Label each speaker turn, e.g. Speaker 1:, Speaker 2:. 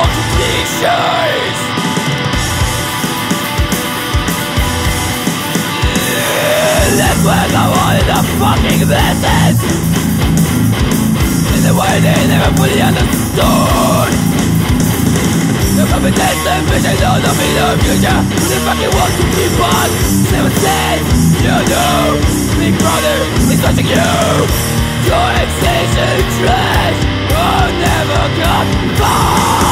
Speaker 1: contradictions. That's where I wanted the fucking message. In the way they never fully understood. The competence and vision of the future. They fucking want to keep on. Never said, you know, Big Brother is watching you. Your extinction trash will never come far.